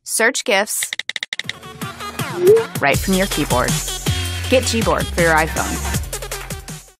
Search GIFs right from your keyboard. Get Gboard for your iPhone.